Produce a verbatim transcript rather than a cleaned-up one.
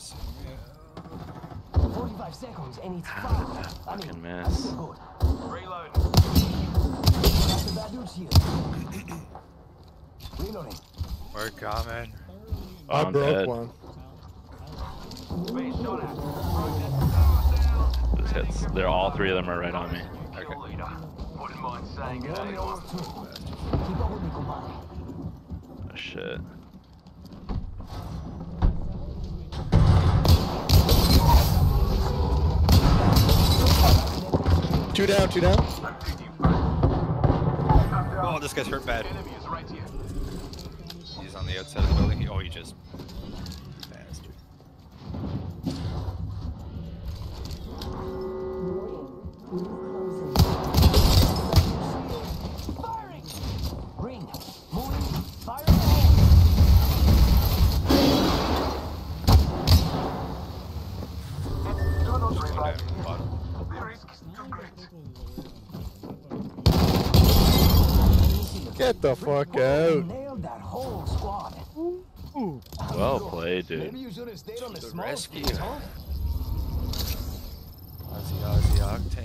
course. forty-five seconds and it's fine. I mean, Fucking miss. good. Reload. That's the bad dudes here. Reloading. We're coming. Oh, I I'm broke dead. one. Being shot at. Process. This hits. They're all three of them are right on me. Kill leader. Wouldn't mind saying it. Only over two. Keep up with me, compadre. Oh shit. Two down, two down. Oh, this guy's hurt bad. Enemy is right here. He's on the outside of the building. Oh, he just bastard. Firing! Green, moving, fire Do not Just going revive. down at the bottom. The risk is too great. Get the fuck out. Nailed that whole squad. Well played, Maybe dude. you should have stayed on the The small rescue. scale, huh? Ozzy, Ozzy, Octane.